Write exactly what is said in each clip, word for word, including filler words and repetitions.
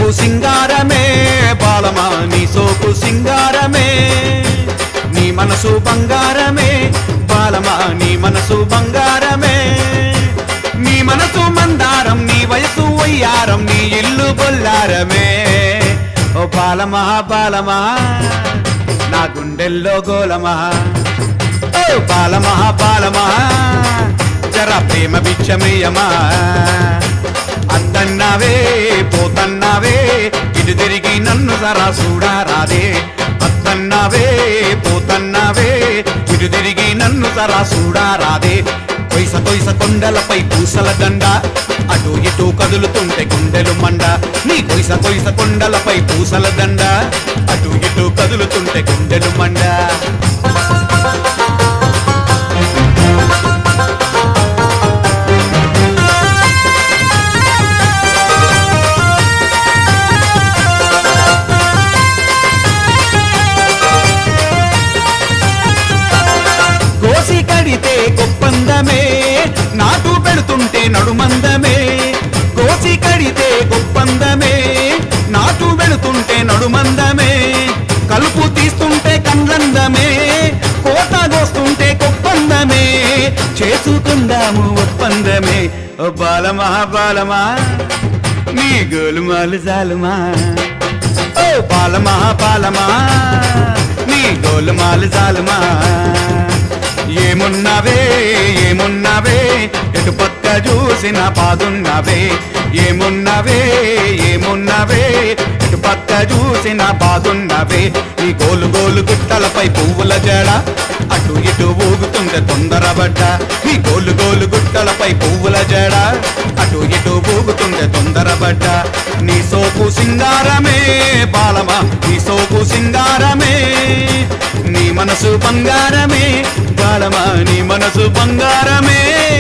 సోకు సింగారమే బాలమా నీ సోకు సింగారమే నీ మనసు బంగారమే బాలమా నీ మనసు బంగారమే నీ మనసు మందారం నీ వయసు వయ్యారం నీ ఇల్లు బొల్లారమే ఓ బాలమా బాలమా నా గుండెల్లో గోలమా ఓ బాలమా బాలమా జరా ప్రేమ బిచ్చమయ్యమా అత్తన్నావే పోతన్నావే ఇటు తిరిగి నన్ను జరా చూడారాదే అత్తన్నావే పోతన్నావే ఇటు తిరిగి నన్ను జరా చూడారాదే కొయ్స కొయ్స కొండలపై పూసల దండ అటు ఇటు కదులుతుంటే గుండెలు మండ నీ కొయ్స కొయ్స కొండలపై పూసల దండ అటు ఇటు కదులుతుంటే గుండెలు మండ కోసి కడితే గొప్పందమే నాటు పెడుతుంటే నడుమందమే కోసి కడితే గొప్పందమే నాటు పెడుతుంటే నడుమందమే కలుపు తీస్తుంటే కండ్లందమే కోత కోస్తుంటే గొప్పందమే చేసుకుందాము ఒప్పందమే ఓ బాలమా బాలమా నీ గోలుమాలు జాలుమా ఓ బాలమా బాలమా నీ గోలుమాలు జాలుమా ఏమున్నావే ఏమున్నావే ఎటు పక్క చూసిన బాదున్నావే ఏమున్నావే ఏమున్నావే ఎటు పక్క చూసిన బాదున్నావే నీ గోలు గోలు గుట్టలపై పువ్వుల జడ అటు ఇటు ఊగుతుంటే తొందరబడ్డ నీ గోలు గోలు గుట్టలపై పువ్వుల జడ అటు ఇటు ఊగుతుంటే తొందరబడ్డ నీ సోకు సింగారమే బాలమా నీ సోకు సింగారమే నీ మనసు బంగారమే బాలమా నీ మనసు బంగారమే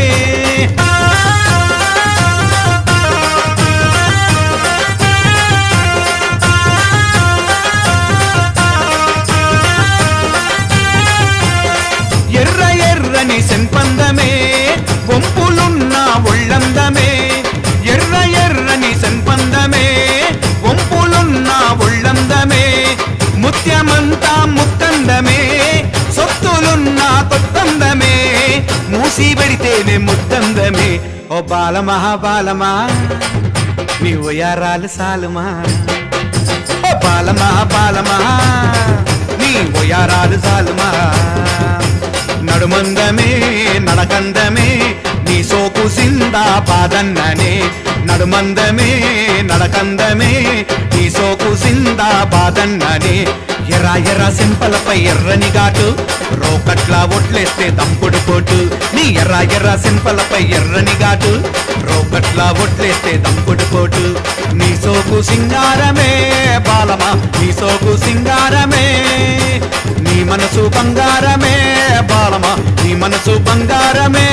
ఎర్ర ఎర్రని సెంపందమే వంపులున్న ఒళ్ళందమే ఎర్ర ఎర్రని సెంపందమే వంపులున్న ఒళ్ళందమే ముత్యమంతా ముత్తందమే సొత్తులున్న తొత్తందమే మూసి పెడితేనే ముత్తందమే ఓ బాలమా బాలమా నీ ఒయారాలు సాలుమా ఓ బాలమా బాలమా నీ ఒయారాలు సాలుమా నడుమందమే నడకందమే నీ సోకు సిందా బాదన్ననే నడుమందమే నడకందమే నీ సోకు సిందా బాదన్ననే ఎర్ర ఎర్ర సింపలపై ఎర్రని ఘాటు రోకట్లా ఒట్లేస్తే దంపుడు పోటు నీ ఎర్ర ఎర్ర సింపలపై ఎర్రని ఘాటు రోకట్లా ఒట్లేస్తే దంపుడు పోటు నీ సోకు సింగారమే బాలమా నీ సోకు సింగారమే నీ మనసు బంగారమే బాలమా నీ మనసు బంగారమే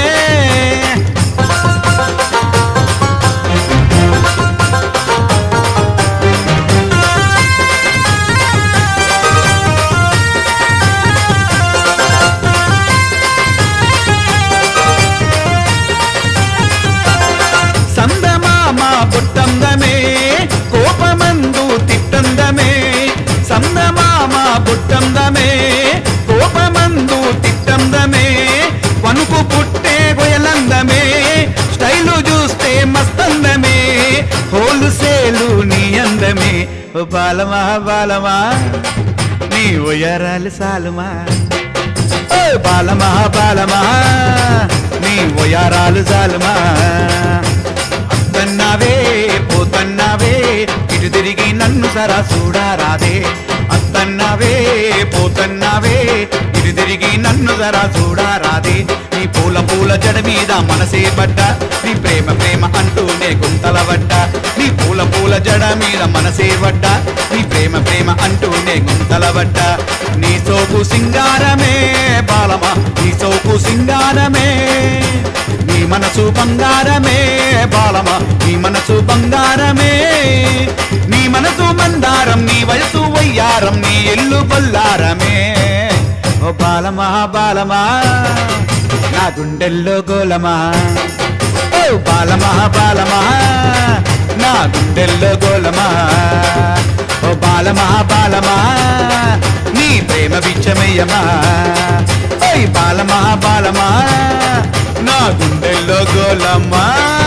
బుట్టందమే కోపమందు తిట్టందమే సందమామ బుట్టందమే కోపమందు తిట్టందమే వణుకు పుట్టే గొయలందమే స్టైలు చూస్తే మస్తందమే హోలుసేలు నీ అందమే ఓ బాలమా బాలమా నీ ఒయరాలు సాలుమా ఓ బాలమా బాలమా నీ ఒయరాలు సాలుమా అత్తన్నావే పోతన్నావే ఇటు తిరిగి నన్ను సరా చూడారాదే అత్తన్నావే పోతన్నావే ఇటు తిరిగి నన్ను సరా చూడారాదే నీ పూల పూల జడ మీద మనసే పడ్డ నీ ప్రేమ ప్రేమ అంటూనే గుంతల పడ్డ నీ పూల పూల జడ మీద మనసే పడ్డ నీ ప్రేమ ప్రేమ అంటూనే గుంతల పడ్డ నీ సోకు సింగారమే బాలమా నీ సోకు సింగారమే నీ మనసు బంగారమే బాలమా నీ మనసు బంగారమే నీ మనసు మందారం నీ వయసు వయ్యారం నీ ఇల్లు బొల్లారమే ఓ బాలమా బాలమా నా గుండెల్లో గోలమా ఓ బాలమా బాలమా నా గుండెల్లో గోలమా ఓ బాలమా బాలమా నీ ప్రేమ బిచ్చమయ్యమా ఓయ్ బాలమా బాలమా నా గుండెల్లో గోలమా